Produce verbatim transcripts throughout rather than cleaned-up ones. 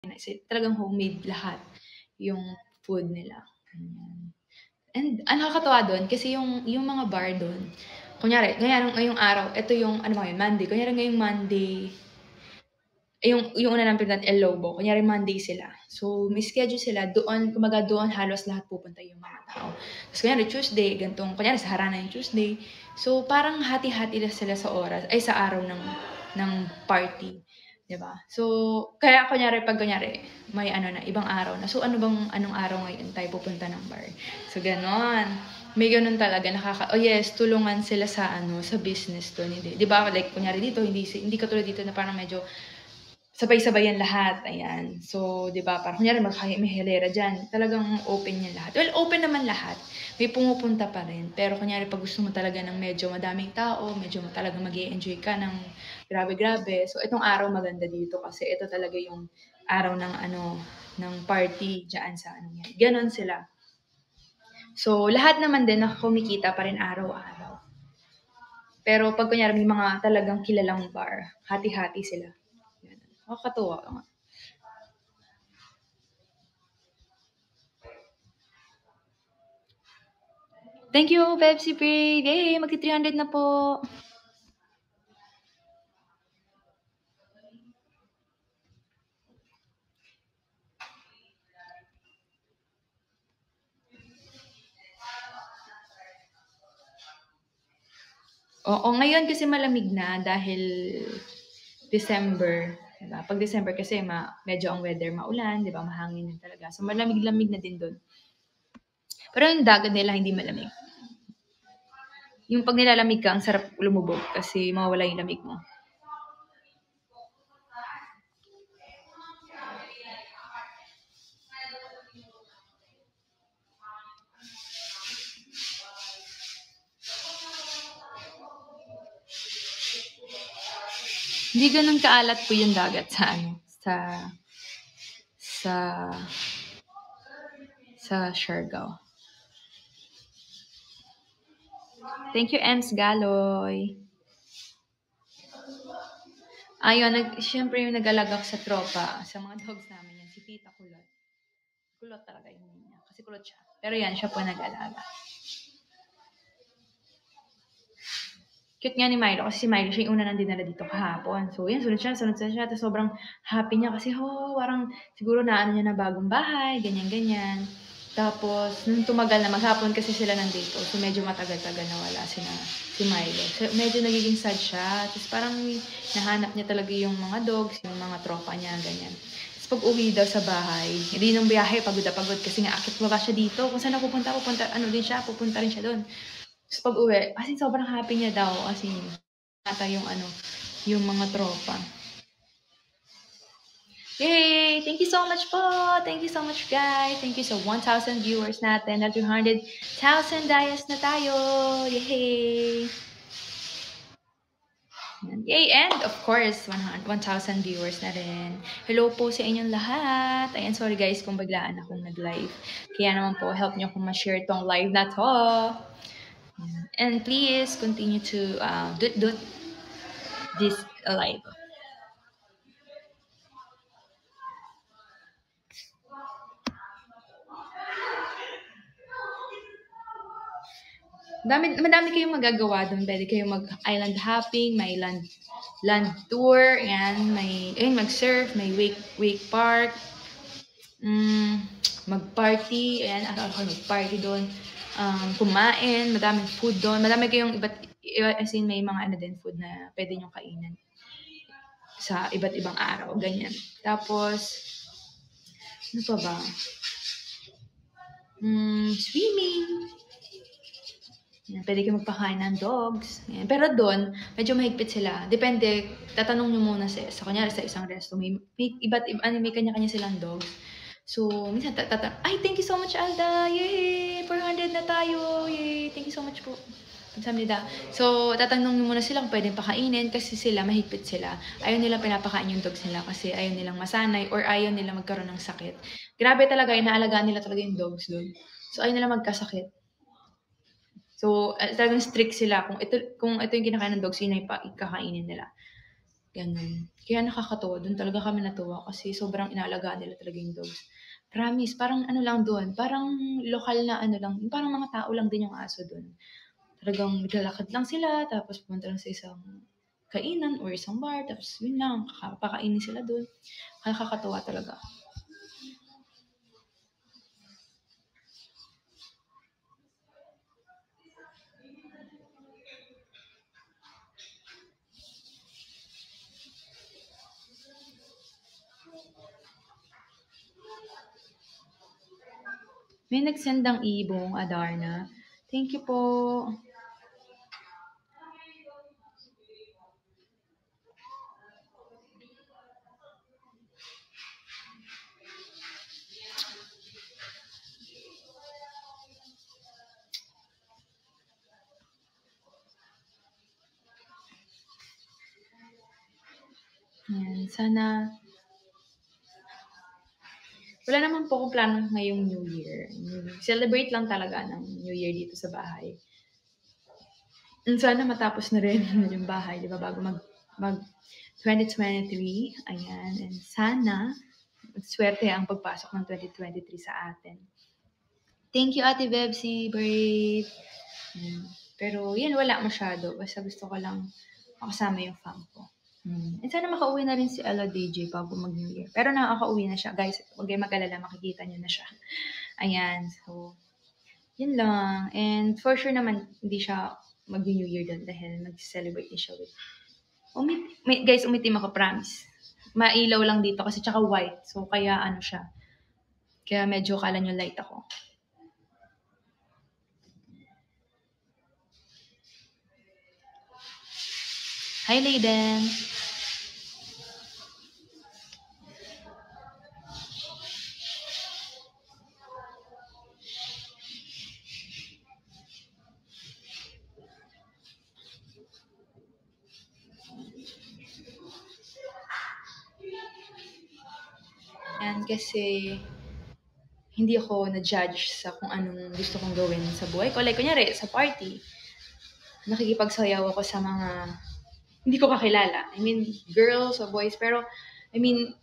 Talagang homemade lahat yung food nila. And ang nakakatuwa doon kasi yung yung mga bar doon, kunyari ngayong ngayong araw, ito yung ano ba yun, Monday. Kunyari ngayong Monday, yung yung una namin pinuntahan, El Lobo. Kunyari Monday sila. So, may schedule sila doon, kumbaga doon halos lahat pupunta yung mga tao. Tapos kunyari Tuesday, ganitong, kunyari sa harana yung Tuesday. So, parang hati-hati na sila sa oras, ay sa araw ng ng party. 'Di ba? So, kaya kunyari pag kunyari may ano na, ibang araw na. So, ano bang anong araw ngayon tayo pupunta ng bar? So, gano'n. May gano'n talaga nakaka oh yes, tulungan sila sa ano, sa business do'n. Hindi 'di ba like kunyari dito, hindi hindi katulad dito na parang medyo sabay-sabayan lahat, ayan. So, 'di ba, parang kunyari mag may hilera diyan, talagang open 'yan lahat. Well, open naman lahat. May pumupunta pa rin. Pero kunyari pag gusto mo talaga ng medyo madaming tao, medyo talagang mag-e-enjoy ka ng grabe-grabe. So, itong araw maganda dito kasi ito talaga yung araw ng ano, ng party diyan sa ano niya. Gano'n sila. So, lahat naman din na kumikita pa rin araw-araw. Pero pag kunyari may mga talagang kilalang bar, hati-hati sila. Nakakatuwa nga. Thank you, Pepsi Brave! Yay! Magti three hundred na po. Oo, ngayon kasi malamig na dahil December, 'di ba? Pag December kasi ma medyo ang weather maulan, 'di ba? Mahangin din talaga. So malamig-lamig na din do'n. Pero yung dagat nila hindi malamig. Yung pag nilalamig ka, ang sarap lumubog kasi mawawala yung lamig mo. Hindi gano'n kaalat po yung dagat sa ano, sa sa sa Siargao. Thank you, Ems Galoy. Ayun, nag siyempre yung nag-alaga sa tropa, sa mga dogs namin yan, si Tita Kulot. Kulot talaga yung name niya, kasi kulot siya. Pero yan, siya po nag-alaga. Cute nga ni Milo kasi si Milo siya yung una nang dinala dito kahapon. So, yan, sunod siya, sunod siya. Tapos sobrang happy niya kasi, oh, parang siguro na ano niya na bagong bahay, ganyan-ganyan. Tapos, nung tumagal na, maghapon kasi sila nandito. So, medyo matagal-tagal na wala si, na, si Milo. So, medyo nagiging sad siya. Tapos, parang nahanap niya talaga yung mga dogs, yung mga tropa niya, ganyan. Tapos, pag uwi daw sa bahay, hindi nung biyahe, pagod na pagod kasi nga akit baba siya dito. Kung saan na pupunta, pupunta, ano din siya, pupunta rin siya doon. Tapos pag-uwi, as in sobrang happy niya daw kasi ata yung ano, yung mga tropa. Yay! Thank you so much po! Thank you so much, guys! Thank you sa one thousand viewers natin. Na two hundred thousand dayas na tayo! Yay! Yay! And of course, one thousand viewers na rin. Hello po sa inyong lahat. Ayan, sorry guys kung biglaan akong nag-live. Kaya naman po, help nyo kung ma-share tong live na to. And please continue to uh, do, do this live. Dami, madami kayong magagawa doon. Pwede kayong mag-island hopping, may land land tour, and may ayun, mag-surf, may wake wake park, mm, mag-party, ayan, ako mag-party doon. Um, kumain, madaming food doon. Madami kayong iba't, as in may mga ano din food na pwede nyo kainin sa iba't ibang araw, ganyan. Tapos, ano pa ba? Mm, swimming. Yan, pwede kayo magpakain ng dogs. Yan. Pero doon, medyo mahigpit sila. Depende, tatanong nyo muna sa, sa kunyari sa isang resto. May, may iba't iba, ano, may kanya-kanya silang dogs. So, minsan tatanong, ay, thank you so much, Alda! Yay! four hundred na tayo! Yay! Thank you so much po. Kamsahamnida. So, tatanong nyo muna sila kung pwedeng pakainin kasi sila, mahigpit sila. Ayaw nila pinapakain yung dogs nila kasi ayaw nilang masanay or ayaw nila magkaroon ng sakit. Grabe talaga, inaalagaan nila talaga yung dogs doon. So, ayaw nila magkasakit. So, uh, talagang strict sila. Kung ito, kung ito yung kinakain ng dogs, yun ay pa, ikakainin nila. Gano'n. Kaya nakakatuwa, do'n talaga kami natuwa kasi sobrang inaalagaan nila talaga yung dogs. Promise, parang ano lang do'n, parang lokal na ano lang, parang mga tao lang din yung aso do'n. Talagang naglalakad lang sila tapos pupunta lang sa isang kainan or isang bar tapos yun lang, kaka pakainin sila do'n. Nakakatuwa talaga. May nag-send ng ibong, Adarna. Thank you po. Ayan, sana wala naman po akong plano ngayong New Year. Celebrate lang talaga ng New Year dito sa bahay. And sana matapos na rin yung bahay, di ba, bago mag, mag twenty twenty-three. Ayan. And sana swerte ang pagpasok ng twenty twenty-three sa atin. Thank you, Ate Bebsi. Brave. Hmm. Pero yan, wala masyado. Basta gusto ko lang makasama yung fam ko. Hmm. And sana makauwi na rin si Ella D J bago mag-New Year. Pero nakakauwi na siya. Guys, huwag kayong mag-alala. Makikita niyo na siya. Ayan. So, yun lang. And for sure naman, hindi siya mag-New Year doon dahil mag-celebrate din siya with... Umit, may, guys, umitim ako, promise. Mailaw lang dito kasi tsaka white. So, kaya ano siya. Kaya medyo kala nyo light ako. Hi, Layden. Yan, kasi hindi ako na-judge sa kung anong gusto kong gawin sa buhay ko. Like, kunyari, sa party, nakikipagsayaw ako sa mga hindi ko kakilala. I mean, girls or boys, pero, I mean,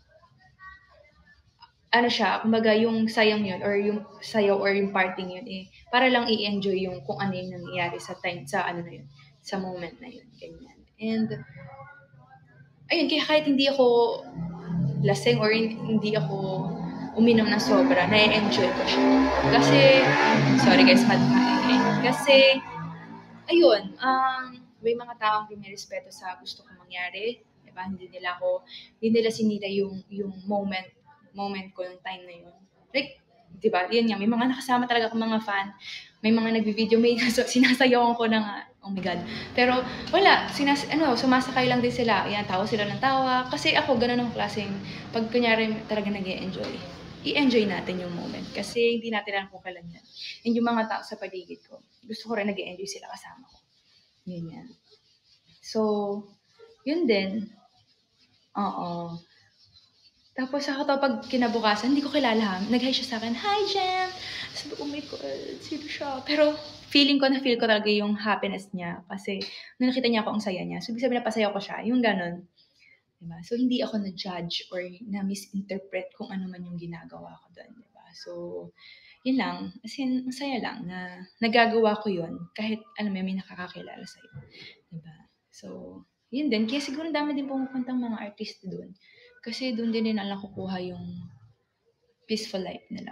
ano siya, kumbaga yung sayang yun, or yung sayaw or yung parting yun, eh, para lang i-enjoy yung kung ano yung nangyayari sa time, sa ano na yun, sa moment na yun, ganyan. And, ayun, kaya kahit hindi ako lasing or hindi ako uminom ng sobra, na-enjoy ko siya. Kasi, sorry guys, mad maingay. Kasi, ayun, um, may mga taong rumirespeto sa gusto kong mangyari. Diba? Hindi nila ako, hindi nila sinira yung, yung moment, moment ko, yung time na yun. Like, diba, yun nga, may mga nakasama talaga akong mga fan. May mga nagbi-video, may sinasayawan ko na nga, oh my God. Pero, wala, sinas, ano, sumasakay lang din sila. Yan, tawa sila ng tawa. Kasi ako, ganun ang klaseng, pag kunyari talaga nag-e-enjoy, i-enjoy natin yung moment. Kasi hindi natin alam kung kailan yan. And yung mga tao sa paligid ko, gusto ko rin nag-e-enjoy sila kasama ko. Yun yan. So, yun din. Oo. Tapos ako to, pag kinabukasan, hindi ko kilala ha. Nag-hi siya sa akin, hi Jem! Sabi ko, oh my God, sino siya? Pero feeling ko na feel ko talaga yung happiness niya. Kasi nung nakita niya ako, ang saya niya. So, ibig sabihin napasayaw ko siya. Yung ganun. Diba? So, hindi ako na-judge or na-misinterpret kung ano man yung ginagawa ko doon. Diba? So, yun lang. As in, masaya lang na nagagawa ko yun kahit, alam mo, may nakakakilala sa'yo. Diba? So, yun din. Kaya siguro dami din pumupuntang mga artist doon. Kasi doon din nila nakukuha yung peaceful life nila.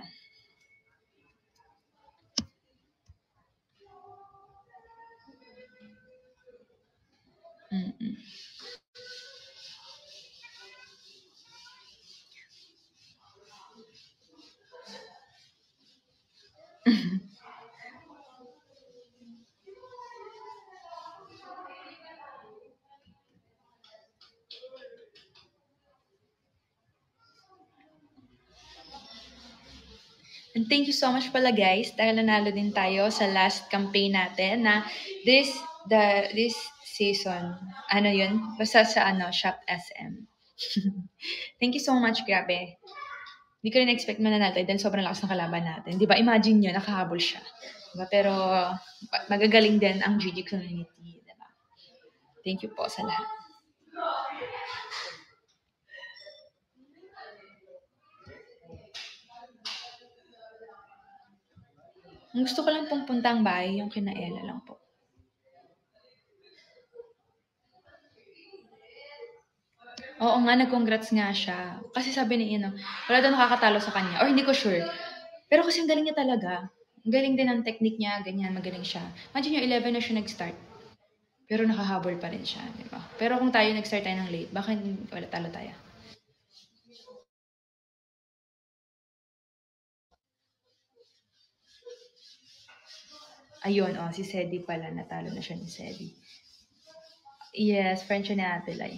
Mm-mm. And thank you so much pala guys dahil nanalo din tayo sa last campaign natin na this the this season. Ano yun? Basta sa ano, Shop S M. Thank you so much, grabe. Hindi ko rin expect mananalo dahil sobrang lakas ng kalaban natin. Di ba? Imagine nyo, nakahabol siya. Diba? Pero magagaling din ang G G community. Diba? Thank you po sa lahat. Ang gusto ko lang pong puntang bahay, yung kina Ella lang po. Oo nga, nag-congrats nga siya. Kasi sabi ni Ino, wala daw nakakatalo sa kanya. Or hindi ko sure. Pero kasi ang galing niya talaga. Ang galing din ang technique niya, ganyan, magaling siya. Imagine yung eleven na siya nag-start. Pero nakahabol pa rin siya, di ba? Pero kung tayo nag-start tayo ng late, baka wala talo tayo. Ayun, oh, si Sedi pala, natalo na siya ni Sedi. Yes, friend siya ni Ate Lai.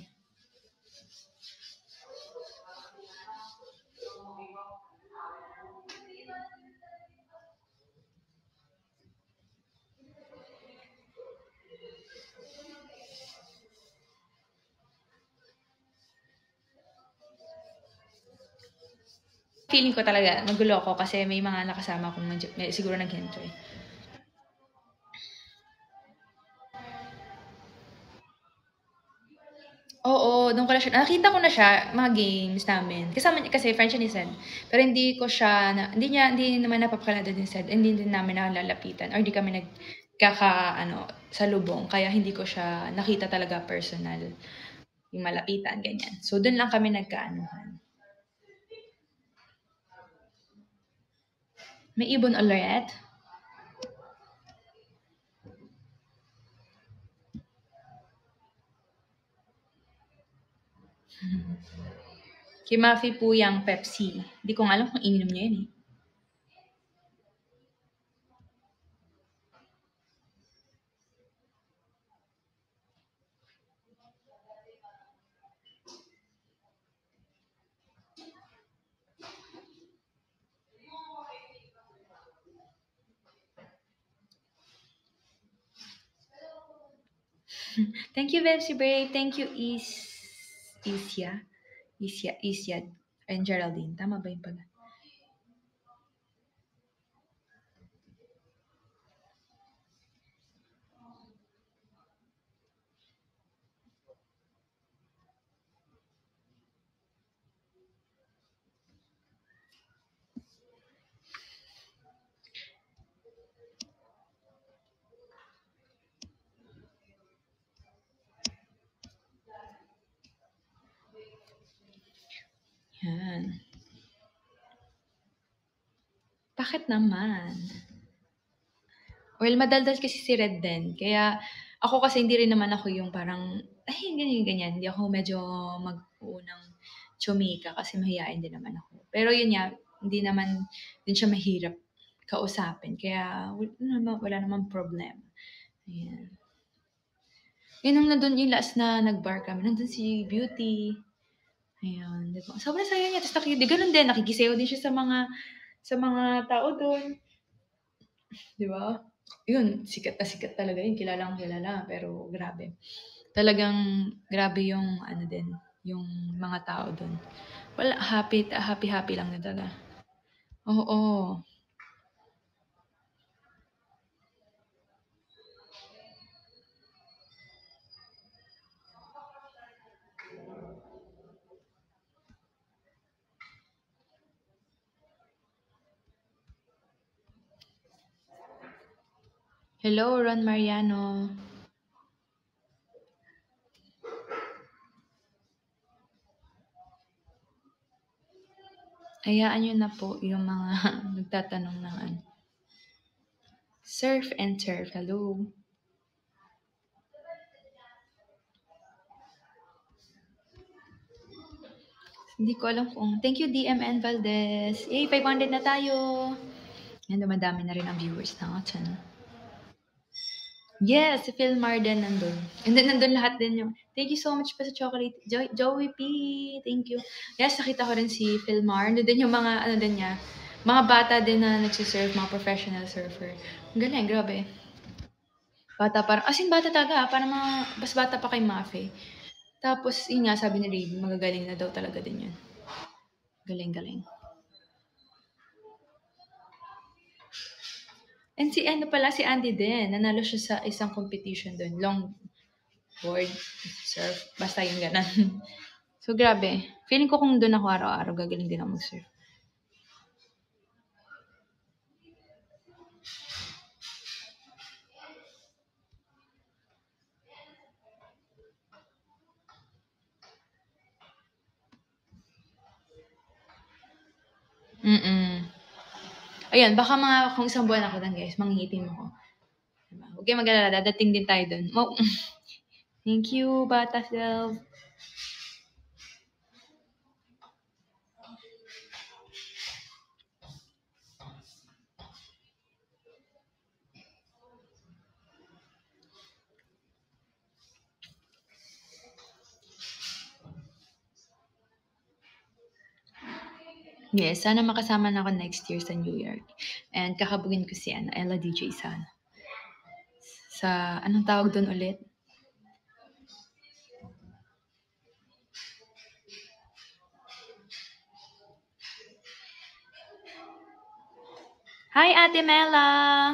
Feeling ko talaga, magulo ako kasi may mga nakasama akong medyo, may, siguro nag-enjoy. Oo, doon ko na siya, nakita ko na siya, mga games namin. Kasama niya, kasi friend siya ni Sed. Pero hindi ko siya, na, hindi niya, hindi naman napapakalala ni Sed. Hindi din namin nakalalapitan. Or hindi kami nagkaka, ano, sa lubong. Kaya hindi ko siya nakita talaga personal. Yung malapitan, ganyan. So, doon lang kami nagkaanuhan. May ibon ulit? Kimafi po yung Pepsi. Hindi ko nga alam kung ininom niya yun eh. Thank you, Bebsi Brave. Thank you, Is... Isya. Isya. Isya. And Geraldine. Tama ba yung pala? Yan. Bakit naman? Well, madaldal kasi si Red din. Kaya ako kasi hindi rin naman ako yung parang, ay, ganyan, ganyan. Hindi ako medyo mag-unang chumika kasi mahihain din naman ako. Pero yun nga, hindi naman din siya mahirap kausapin. Kaya wala naman, wala naman problem. Ayan. Yun nung nandun yung last na nag-bar kami, nandun si Beauty. Ayan, di ba? Sobrang saya niya. Tapos nakik- di ganun din, nakikisayaw din siya sa mga sa mga tao doon. Di ba? Yun, sikat na sikat talaga yun. Kilalang kilala, pero grabe. Talagang grabe yung ano din, yung mga tao doon. Wala, happy, happy, happy lang na talaga. Oo, oo. Hello, Ron Mariano. Hayaan nyo na po yung mga nagtatanong ng ano. Surf and Turf, hello. Hindi ko alam kung... Thank you, D M N Valdez. Yay, five hundred na tayo. Yan, dumadami na rin ang viewers natin. Yes, si Philmar din nandun. And then nandun lahat din yung... Thank you so much pa sa chocolate. Jo- Joey P, thank you. Yes, nakita ko rin si Philmar. Nandun din yung mga, ano din niya, mga bata din na nagsisurf, mga professional surfer. Ang galing, grabe. Bata parang, as in bata talaga, ah, parang mga, mas bata pa kay Mafe. Tapos, yun nga, sabi ni Raven, magagaling na daw talaga din yun. Galing, galing. And si ano pala, si Andy din. Nanalo siya sa isang competition doon. Long board, surf. Basta yung ganun. So, grabe. Feeling ko kung doon ako araw-araw, gagaling din ako mag-surf. Mm-mm. Ayun, baka mga kung isang buwan ako lang guys, mangingitim ako. Diba? Huwag kayo mag-alala, dadating din tayo dun. Oh. Thank you, Bata Self. Yes, sana makasama na ako next year sa New York. And kakabugin ko si ano, Ella D J sana. Sa, anong tawag doon ulit? Hi, Ate Mela!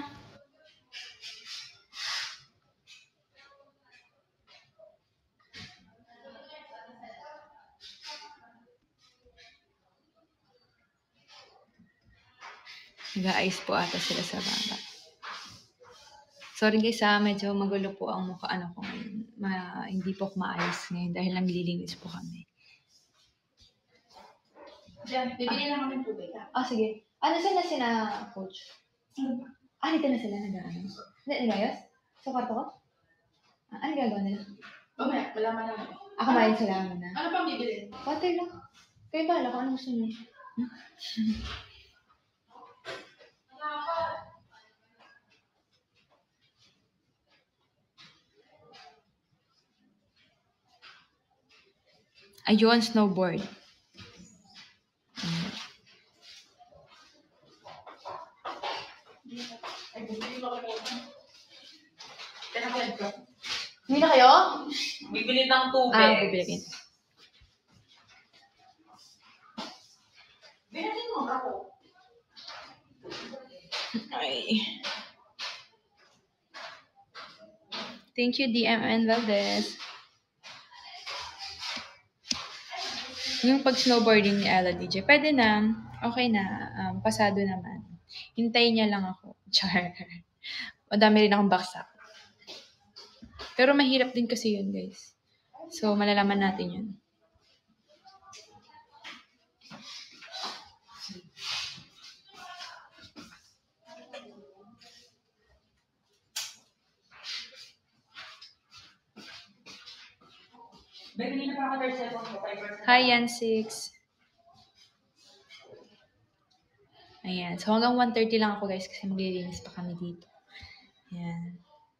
Nag-aayos po ata sila sa baba. Sorry guys ha, medyo magulo po ang mukha ano ko ngayon. Ma, hindi po ako maayos ngayon dahil naglilinis po kami. Diyan, bibili lang kami tubig ha. Ah, sige. Ano sila sila, coach? Ah, dito na sila nag-ano? Hindi, nag-ayos? Sa kwarto ko? Ah, ano gagawa nila? Mamaya, malaman naman. Ako maayos sila muna. Ano pang bibili? Water lang. Kayo bahala kung ano gusto niyo. Hmm? Ayun, snowboard. Hmm. Hindi na kayo? Bibili ng tubig. Ah, bibili. Binatin mo ako. Ay. Thank you, D M N Valdez. Yung pag-snowboarding ni Ella D J, pwede na. Okay na. Um, pasado naman. Hintayin niya lang ako. Char. Madami rin akong baksak. Pero mahirap din kasi yun, guys. So, malalaman natin yun. Hi, Yan six. Ayan. So, hanggang one thirty lang ako, guys, kasi maglilinis pa kami dito. Ayan.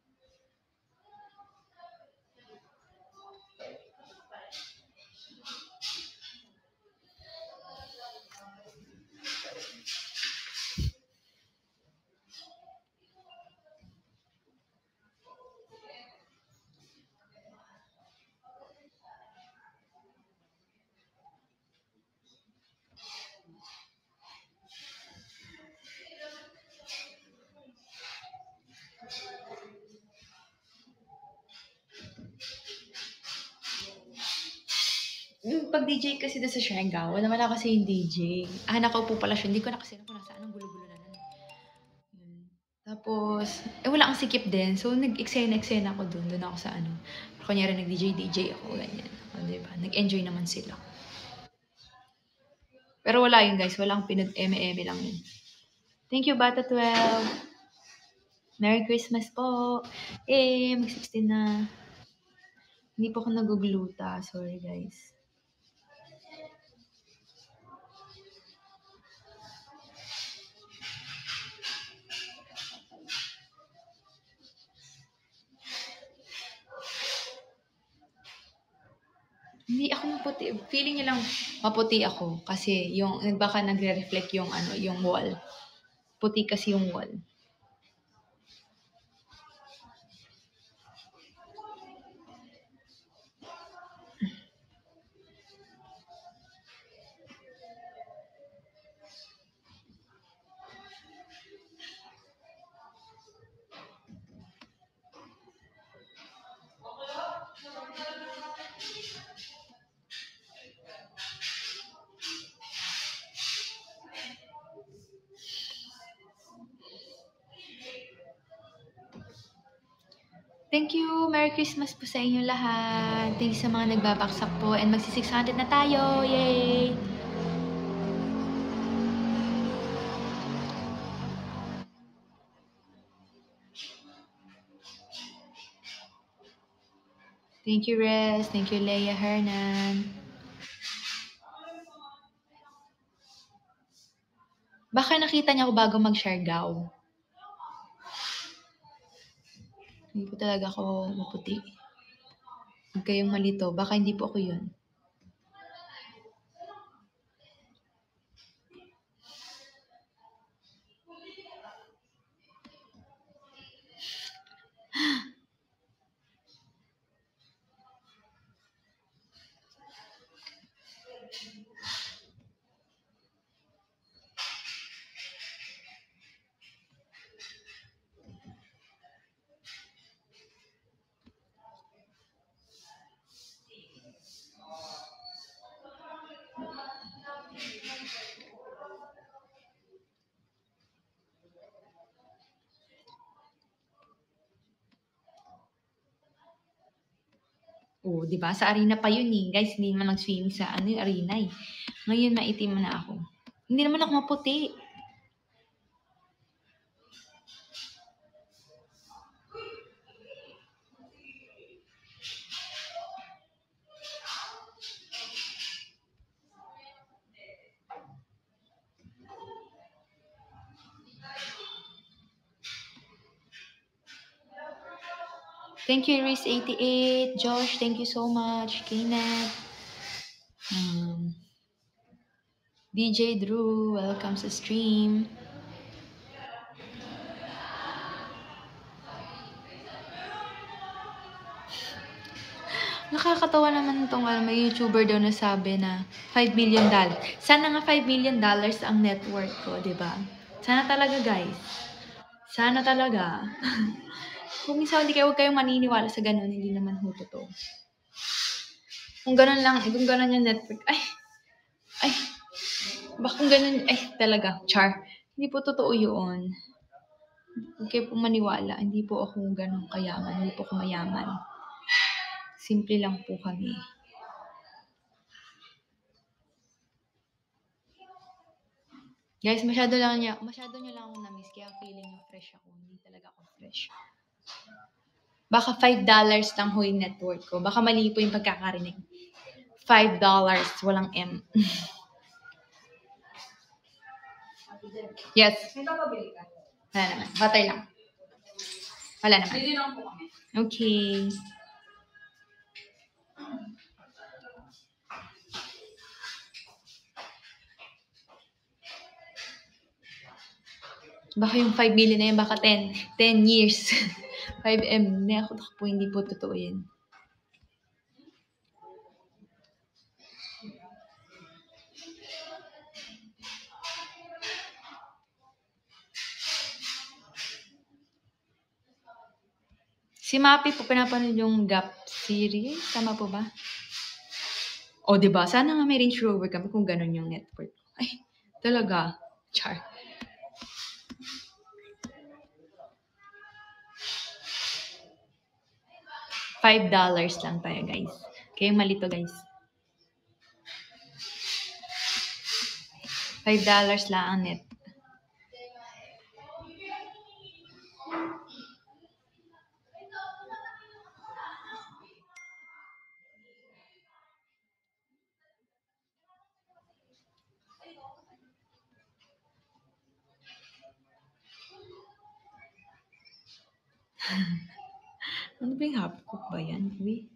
Yung pag-D J kasi doon sa Siargao, wala kasi yung D J. Ah, nakaupo pala siya. Hindi ko na kasi kung nasaan ang gulo-gulo na nun. Yun. Tapos, eh wala ang sikip din. So, nag-eksena-eksena ako doon. Doon ako sa ano. Kunyari nag-D J, D J ako. Ganyan. O, diba? Nag-enjoy naman sila. Pero wala yun, guys. Walang pinag-eme-eme lang yun. Thank you, Bata twelve. Merry Christmas po. Eh, mag-sixteen na. Hindi po ako nagugluta. Sorry, guys. Hindi ako maputi. Feeling niyo lang maputi ako kasi yung baka nagre-reflect yung ano, yung wall. Puti kasi yung wall. Thank you! Merry Christmas po sa inyo lahat. Thank you sa mga nagbabaksak po. And magsi six hundred na tayo! Yay! Thank you, Res. Thank you, Leia Hernan. Baka nakita niya ako bago mag-Siargao. Hindi po talaga ako maputi. Huwag kayong malito. Baka hindi po ako yun. Oh, di ba? Sa arena pa yun eh. Guys, hindi naman nag-swimming sa ano yung arena eh. Ngayon, maitim na ako. Hindi naman ako maputi. Thank you, Riz eighty-eight. Josh, thank you so much. Kenneth. Um, D J Drew, welcome sa stream. Nakakatawa naman itong uh, may YouTuber daw na sabi na five million dollars. Sana nga five million dollars ang net worth ko, di ba? Sana talaga, guys. Sana talaga. Kung minsan hindi kayo, huwag kayong maniniwala sa ganun, hindi naman ho totoo. Kung ganun lang, kung ganun yung net worth, ay, ay, baka kung ganun, ay, talaga, char. Hindi po totoo yun. Huwag kayo po maniwala, hindi po ako ganun kayaman, hindi po ako mayaman. Simple lang po kami. Guys, masyado lang niya, masyado niyo lang ako na-miss, kaya feeling niyo fresh ako. Hindi talaga ako fresh. Baka five dollars lang ho yung net worth ko. Baka mali po yung pagkakarinig. five dollars, walang M. Yes. May papabili ka? Wala naman. Butter lang. Wala naman. Bili lang po kami. Okay. Baka yung five million na yun, baka ten. ten years. five M. Hindi ako po, hindi po totoo yun. Si Mapi po, pinapanood yung Gap series. Tama po ba? O, diba? Sana nga may Range Rover kami kung ganun yung net worth. Ay, talaga. Char. five dollars lang tayo, guys. Kaya malito, guys. five dollars lang ang net. Ano ba yung half cook ba yan? Uy.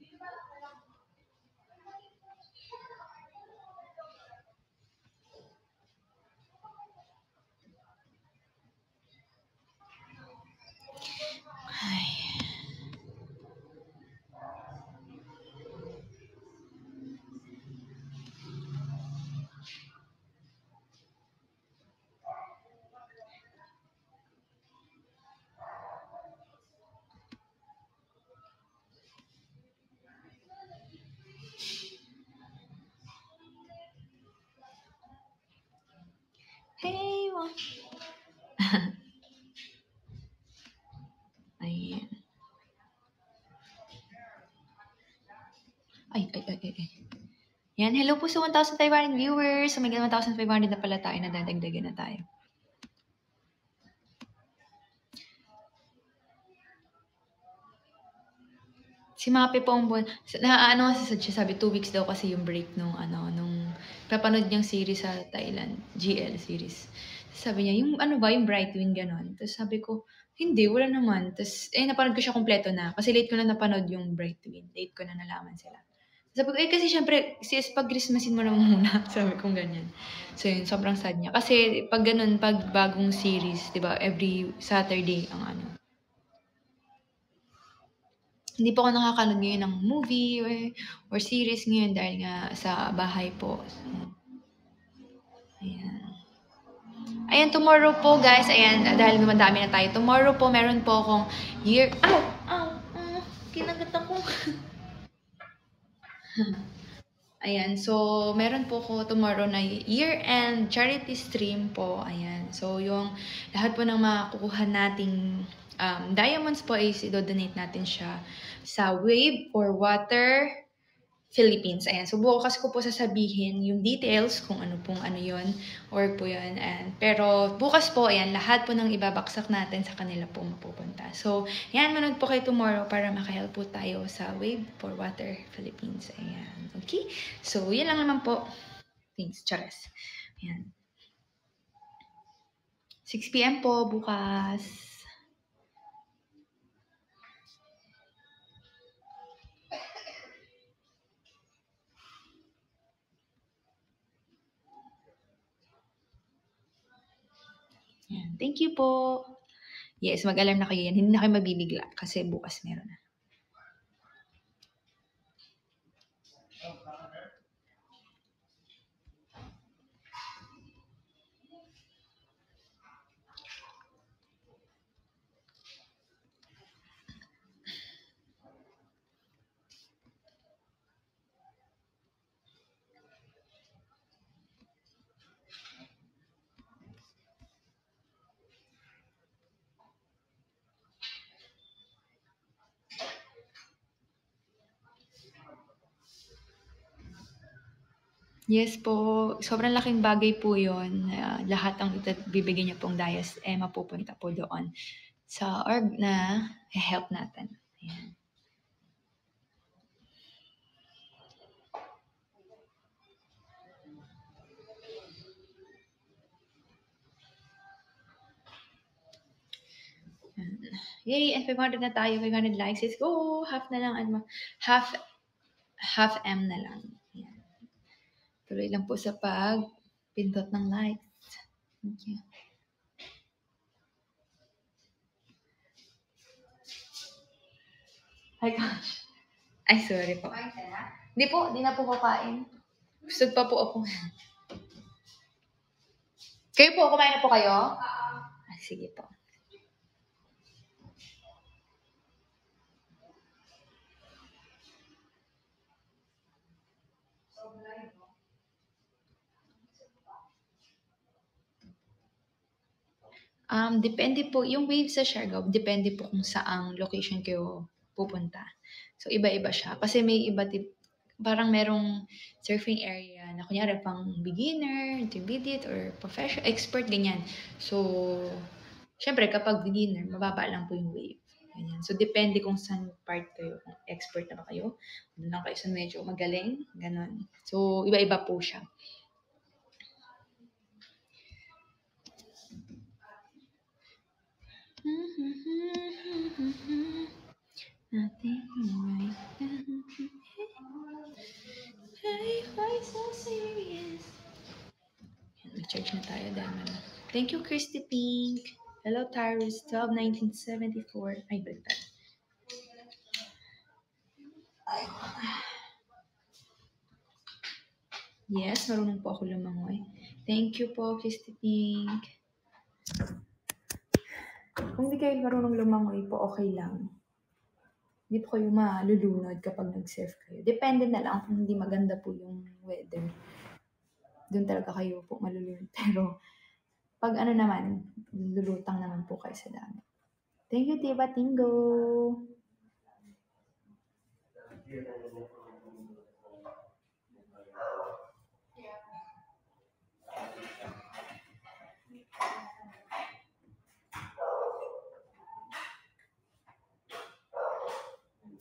Ay. Hey, what? Ayan. Ay, ay, ay, ay, ay. Yan, hello po sa one thousand five hundred viewers. So, may one thousand five hundred na pala tayo, nadadagdagan na tayo. Si Mape Pongbon, na ano kasi siya sabi, two weeks daw kasi yung break nung ano, nung papanood niyang series sa Thailand, G L series. Sabi niya, yung ano ba, yung Brightwing, ganon. Tapos sabi ko, hindi, wala naman. Tapos, eh, napanood ko siya kompleto na. Kasi late ko na napanood yung Brightwing. Late ko na nalaman sila. Sabi ko, eh, kasi syempre, sis, pag Christmasin mo naman muna. Sabi ko ganyan. So, yun, sobrang sad niya. Kasi, pag ganun, pag bagong series, di ba, every Saturday ang ano. Hindi po ako nakakanood ngayon ng movie or, or series ngayon dahil nga sa bahay po. Ayan. Ayan, tomorrow po guys, ayan, dahil madami na tayo. Tomorrow po, meron po akong year... Ow! Ow! Uh, kinagat ako. Ayan, so meron po ko tomorrow na year-end charity stream po. Ayan, so yung lahat po ng makukuha nating um, diamonds po is i-donate natin siya sa Wave for Water Philippines. Ayan, so bukas ko po sasabihin yung details kung ano pong ano yon or po yun. And, pero bukas po, ayan, lahat po ng ibabaksak natin sa kanila po mapupunta. So, ayan, manood po kayo tomorrow para makahelp po tayo sa Wave for Water Philippines. Ayan, okay? So, yun lang naman po. Thanks, charas. Ayan. six p m po bukas. Ayan. Thank you po. Yes, mag-alarm na kayo yan. Hindi na kayo mabibigla kasi bukas meron na. Yes po, sobrang laking bagay po yun. Uh, lahat ang bibigyan niya pong dayas, eh, mapupunta po doon sa org na help natin. Ayan. Yay! And five hundred na tayo, five hundred likes. Let's go! Half na lang, ano, half, half M na lang. Ayan. Tuloy lang po sa pag pindot ng likes. Thank you. Ay, gosh. Ay, sorry po. Hindi po, di na po kakain. Gusto pa po ako. Kayo po, kumain na po kayo? Oo. Ah, sige po. Um, depende po, yung wave sa Siargao, depende po kung saang location kayo pupunta. So, iba-iba siya. Kasi may iba, tip, parang merong surfing area na kunyari pang beginner, intermediate, or professional, expert, ganyan. So, syempre, kapag beginner, mababa lang po yung wave. Ganyan. So, depende kung saan part kayo. Kung expert na ba kayo, doon lang kayo sa medyo magaling, ganon. So, iba-iba po siya. Nothing right now. Hey, why so serious? Nag-charge na tayo, dami na. Thank you, Christy Pink. Hello, Tyrus, twelve nineteen seventy-four. Ay, baliktad. Yes, marunong po ako lumangoy. Thank you po, Christy Pink. Kung di kayo marunong lumangoy po, okay lang. Hindi po kayo malulunod kapag nag-surf kayo. Depende na lang kung hindi maganda po yung weather. Doon talaga kayo po malulunod. Pero, pag ano naman, lulutang naman po kayo sa dami. Thank you, Tiba Tingo!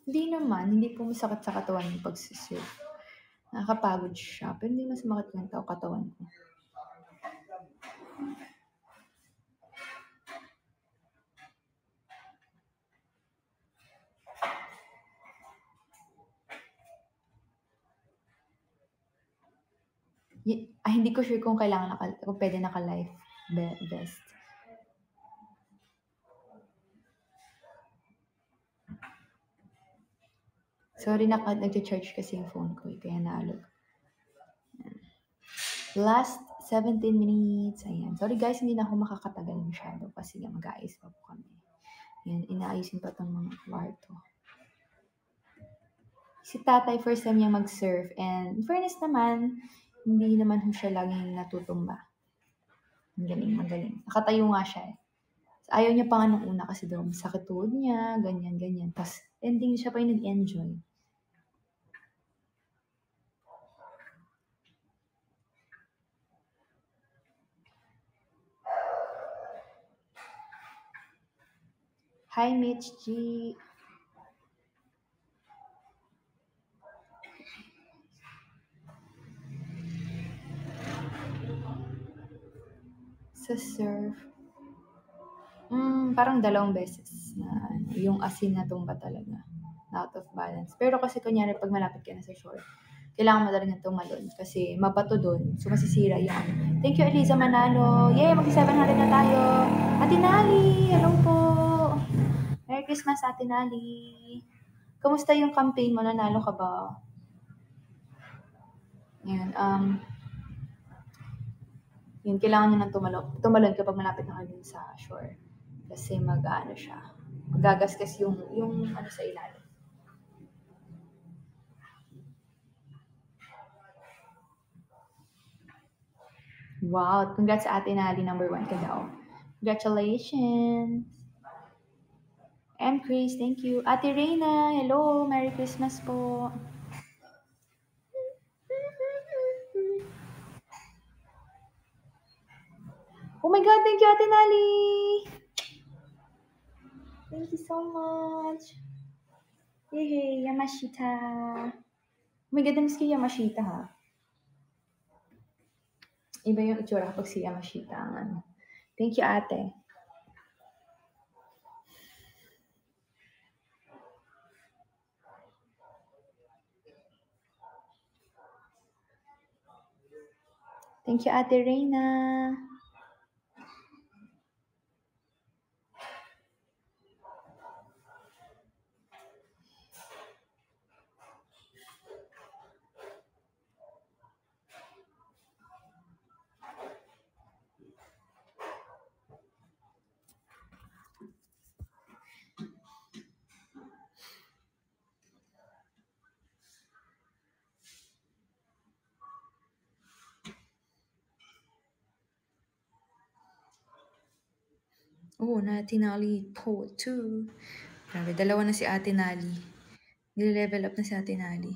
Hindi naman, hindi po masakit sa katawan yung pagsisurf. Nakakapagod siya, pero hindi mas sumakit yung tao katawan ko. Y- ah, hindi ko sure kung kailangan naka, kung pwede naka-life be- vest. Sorry, naka, nag-charge kasi yung phone ko, eh, kaya naalog. Last seventeen minutes. Ayan. Sorry guys, hindi na ako makakatagal masyado kasi mag-aayos pa po kami. Ayan, inaayusin pa tong mga kwarto. Si tatay, first time niya mag-surf. And in fairness naman, hindi naman ho siya laging natutumba. Magaling, magaling. Nakatayo nga siya eh. Ayaw niya pa nga nung una kasi daw sakit tuhod niya, ganyan, ganyan. Tapos ending siya pa yung nag-enjoy. Hi, Mitch G. Sa surf, mm, parang dalawang beses na ano, yung asin na tumba talaga. Out of balance. Pero kasi kunyari pag malapit ka na sa shore, kailangan mo talagang tumalon kasi mabato doon. So masisira yung ano. Thank you, Eliza Manalo. Yay, mag seven hundred na tayo. Ate Nali, hello po. Merry Christmas, Ate Nali. Kamusta yung campaign mo? Nanalo ka ba? Yan, um, yun, kailangan nyo nang tumalon. Tumalon kapag malapit na kayo sa shore. Kasi mag-ano siya. Magagasgas yung, yung ano sa ilalim. Wow, congrats sa Ate Nali, number one ka daw. Congratulations. M. Chris, thank you. Ate Reyna, hello, Merry Christmas po. Oh my God, thank you, Ate Nali. Thank you so much. Yay, Yamashita. Oh my God, namiss ko Yamashita ha. Iba yung itsura kapag si Yamashita ang ano. Thank you, ate. Thank you, Ate Reyna. Oh, na Ate Nali po too. Grabe, dalawa na si Ate Nali. Nile-level up na si Ate Nali.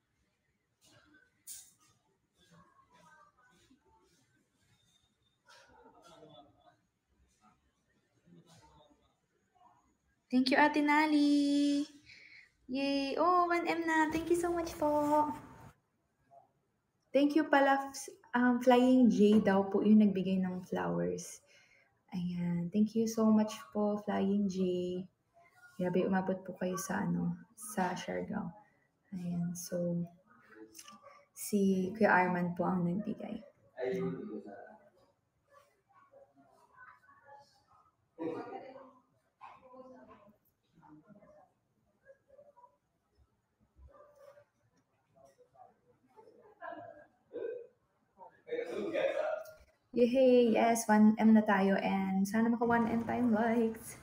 Thank you, Ate Nali. Yay! Oh, one M na. Thank you so much po. Thank you pala, um, Flying J daw po yung nagbigay ng flowers. Ayan. Thank you so much po, Flying J. Grabe, umabot po kayo sa ano, sa Siargao. Ayan. So, si Kuya Arman po ang nagbigay. Yay! Yes, one M na tayo and sana maka one M tayong likes.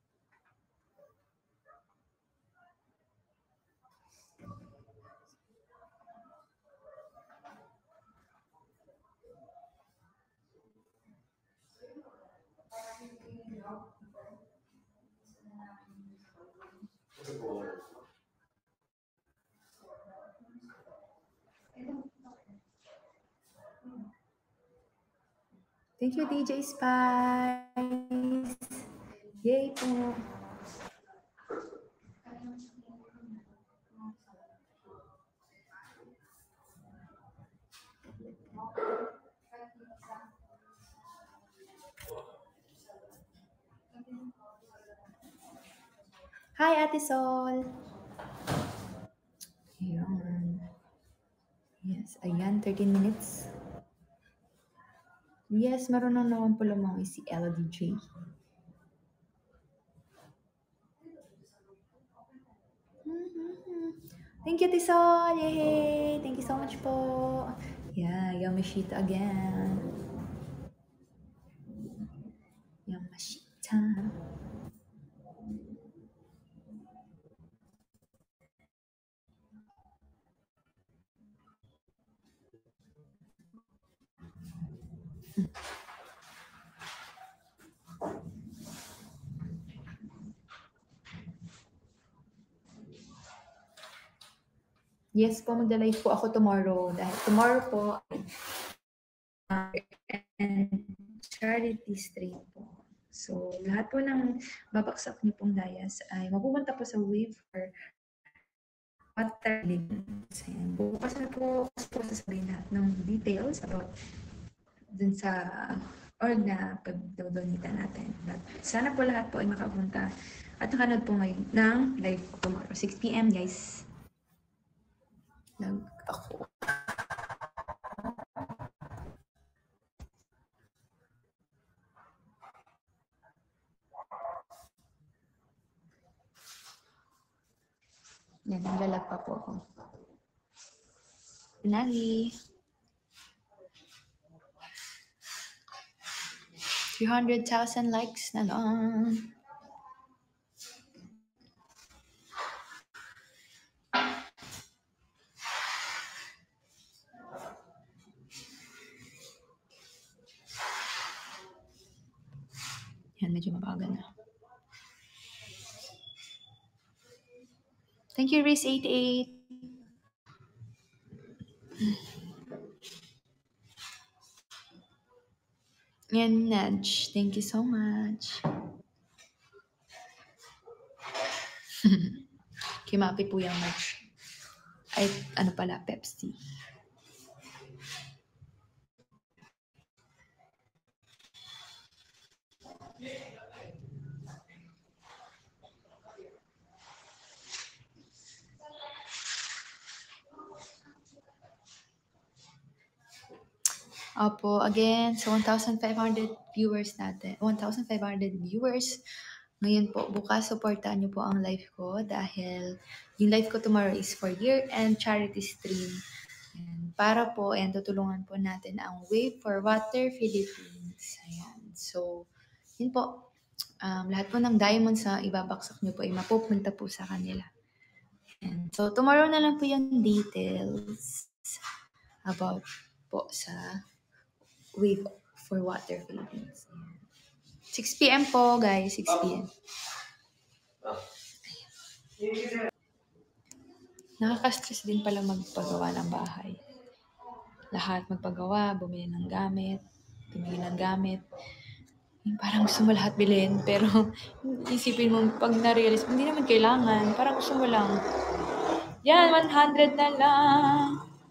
Thank you, D J Spice. Yay po. Hi, Ate Sol! Ayan. Yes, ayan, thirteen minutes. Yes, marunong naman po lumangoy si Ella D J. Thank you, Tisol! Yay! Thank you so much po! Yeah, Yamashita again. Yamashita. Yes po, magda-live po ako tomorrow. Dahil tomorrow po, uh, and charity stream po. So, lahat po ng babaksak niyo pong dayas ay mapupunta po sa Wave for Water Relievance. Ayan. Bukas na po, bukas po sasabihin lahat ng details about dun sa org na pag-donita natin. But sana po lahat po ay makapunta at nakanood po ngayon ng live tomorrow. six p m guys. Nag ako. Yan, naglalag pa po ako. Pinagi. three hundred thousand likes na lang. Yan, medyo mabagal na. Thank you, Race eighty-eight. Yan, Nudge. Thank you so much. Kimapi po yung Nudge. Ay, ano pala, Pepsi. Opo, again, so one thousand five hundred viewers natin. one thousand five hundred viewers. Ngayon po, bukas, supportan niyo po ang live ko dahil yung live ko tomorrow is for year-end charity stream. And para po, ayan, tutulungan po natin ang Wave for Water Philippines. Ayan. So, yun po. Um, lahat po ng diamonds na ibabaksak niyo po ay mapupunta po sa kanila. And so, tomorrow na lang po yung details about po sa Wave for Water Philippines. six p m po, guys. six p m Nakaka-stress din pala magpagawa ng bahay. Lahat magpagawa, bumili ng gamit, tumingin ng gamit. Yung parang gusto mo lahat bilhin, pero isipin mo, pag na-realize, hindi naman kailangan. Parang gusto mo lang. Yan, one hundred na lang.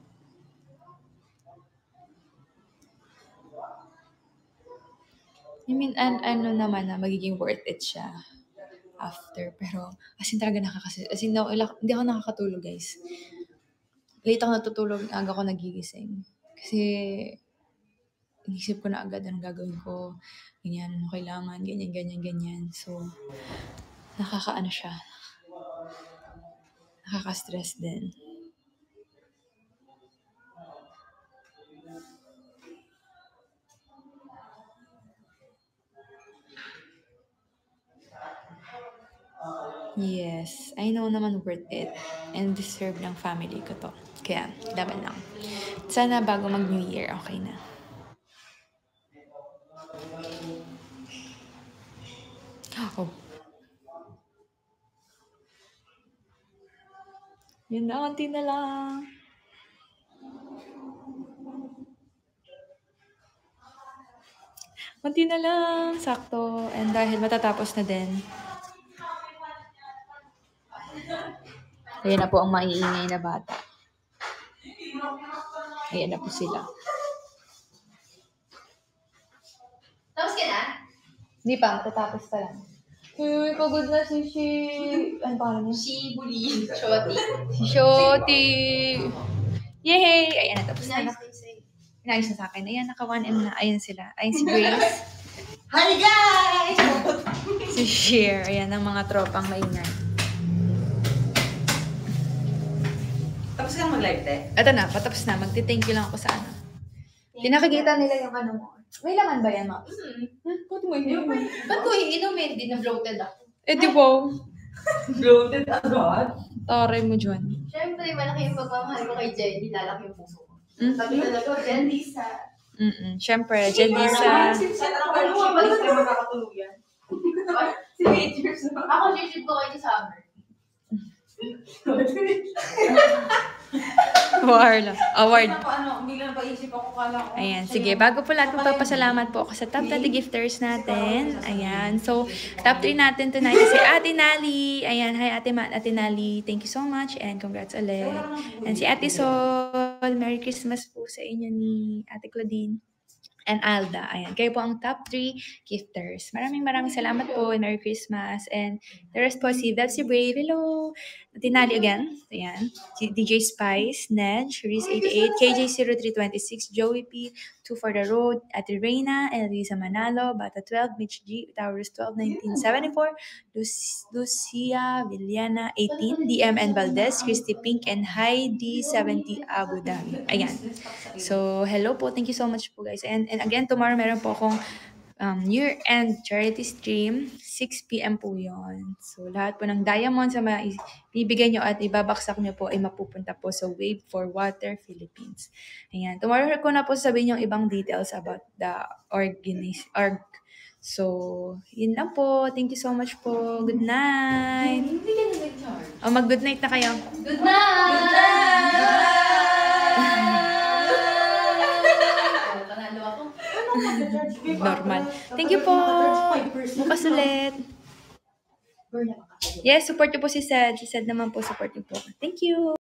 I mean, an ano naman na magiging worth it siya after. Pero, as in talaga nakakasya. As in, no, hindi ako nakakatulog, guys. Late ako natutulog, aga ko nagigising. Kasi, inisip ko na agad anong gagawin ko. Ganyan, ano kailangan, ganyan, ganyan, ganyan. So, nakakaano siya. Nakaka-stress din. Yes, I know naman worth it and deserve ng family ko to. Kaya, laban lang. Sana bago mag-New Year, okay na. Oh. Yun na, konti na lang. Konti na lang, sakto. And dahil matatapos na din. Ayan na po ang maiingay na bata. Ayan na po sila. Tapos ka na? Hindi pa, matatapos pa lang. Uy, pagod na si si... Ano pa niya? Si Bully. Shoti. Si Shoti. Yay! Ayan, tapos na. Inayos na sa akin. Ayan, naka one M na. Ayan sila. Ayan si Grace. Hi guys! Si Cher. Ayan, ang mga tropang maingay. Tapos ka mag-live, te? Ito na, patapos na. Magti-thank you lang ako sa ano. Tinakikita nila yung ano mo. May laman ba yan, ma? Hmm, ba't mo inumin? Ba't ko iinumin? Di na bloated ako. Eh, di ba? Bloated agad? Taray mo dyan. Siyempre, malaki yung pagmamahal ko kay Jenny, lalaki yung puso ko. Mm? Sabi talaga, Jenny sa... Mm-mm. Siyempre, Jelisa. Sana ako alam mo, balik na magkakatuluyan. Si Majors na. Ako, ship ko kayo sa summer. Award. Award. Ako, ano, biglang paisip ako, kala ko. Ayan, sige. Bago po lahat, magpapasalamat po ako sa top thirty gifters natin. Ayan. So, top three natin tonight si Ate Nali. Ayan. Hi, Ate, Ma Ate Nali. Thank you so much and congrats ulit. And si Ate Sol. Merry Christmas po sa inyo ni Ate Claudine. And Alda. Ayan. Kayo po ang top three gifters. Maraming maraming salamat po. Merry Christmas. And the rest po si Debs Brave. Hello. Tinali again. Ayan. D J Spice. Nedge. Reese eighty-eight. K J zero three two six. Joey P. two for the road. Ate Reina. Elisa Manalo. Bata twelve. Mitch G. Towers twelve. nineteen seventy-four. Luc- Lucia Villana. eighteen. D M N Valdez. Christy Pink. And Heidi seventy. Abu Dhabi. Ayan. So, hello po. Thank you so much po guys. And, and again, tomorrow meron po akong um, year-end charity stream. six p m po yon. So, lahat po ng diamonds na bibigay nyo at ibabaksak nyo po ay mapupunta po sa Wave for Water Philippines. Ayan. Tomorrow ko na po sabihin yung ibang details about the organiz- org. So, yun lang po. Thank you so much po. Good night. Hindi ka na nag-charge. O, mag-good night na kayo. Good night! Good night! Panalo ako. Normal. Thank you po. Bukas ulit. Yes, support niyo po si Sed. Si Sed naman po, support niyo po. Thank you.